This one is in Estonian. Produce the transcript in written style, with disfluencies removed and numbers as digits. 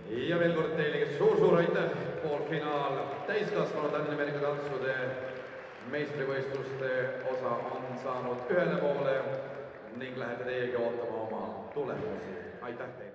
Ja veel kord teile suur aitäh, poolfinaal täiskasvanud Ladina-Ameerika tantsude meistrivõistluste osa on saanud ühele poole ning lähete teiegi ootama oma tulemusi. Aitäh teile!